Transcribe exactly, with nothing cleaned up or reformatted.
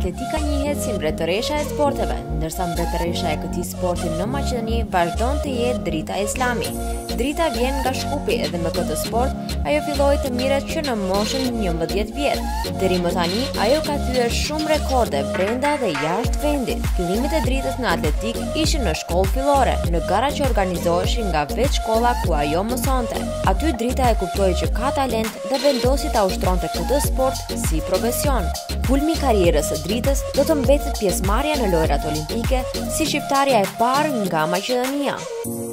atletika njihet si mbretëresha e sporteve, ndërsa mbretëresha e këtij sporti në Maqedoni vazhdon të jetë Drita Islami. Drita vjen nga Shkupi dhe me këtë sport ajo filloi të mirret që në moshën njëmbëdhjetë vjet. Deri më tani ajo ka thyer shumë rekorde brenda dhe jashtë vendit. Fillimet e Dritës në atletik ishin në shkollë fillore, në gara që organizoheshin nga vetë shkolla ku ajo mësonte. Aty Drita e kuptoi që ka talent dhe vendosi ta ushtronte këtë sport si profesion. Kulmi i karrierës së Dritës do të mbetet pjesëmarrja në lojrat olimpike si shqiptarja e parë nga Maqedonia.